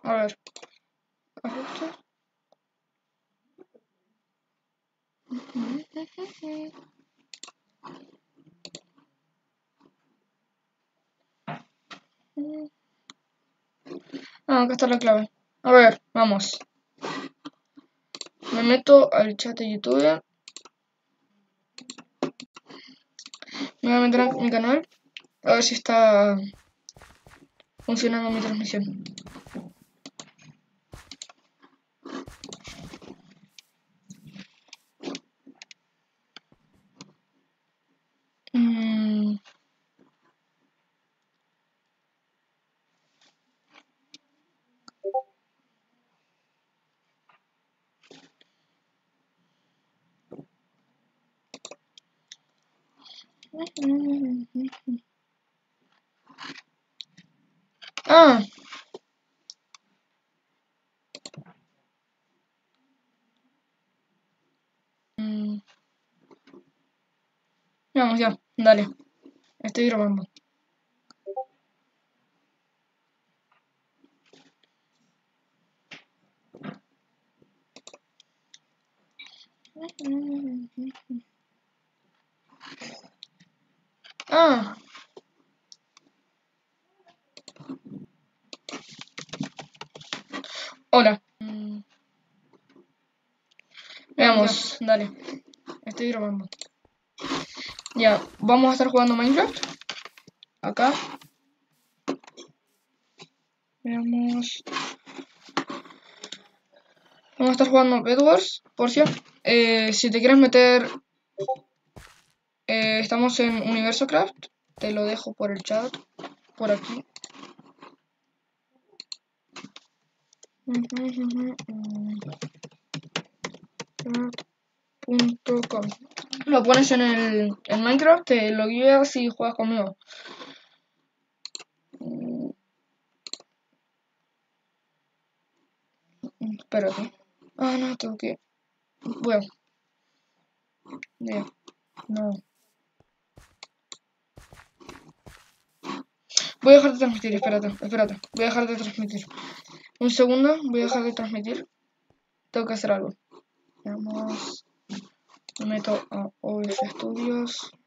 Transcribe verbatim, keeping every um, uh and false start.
A ver. Ajustes. Ah, acá está la clave. A ver, vamos. Me meto al chat de YouTube. Me voy a meter a mi canal. A ver si está funcionando mi transmisión. Mm. Ah. Mm. Vamos ya, dale. Estoy grabando. Ah. Hola. Mm. Veamos, dale. Estoy grabando. Ya, vamos a estar jugando Minecraft. Acá. Veamos. Vamos a estar jugando Bedwars, por cierto. Eh, si te quieres meter... Eh, estamos en Universo Craft. Te lo dejo por el chat. Por aquí. punto com. Lo pones en el en Minecraft, te lo guías y juegas conmigo. Espérate. Ah, no, tengo que... Bueno. Ya. No. Voy a dejar de transmitir, espérate, espérate. Voy a dejar de transmitir. Un segundo, voy a dejar de transmitir. Tengo que hacer algo. Veamos. Me meto a O B S Studios.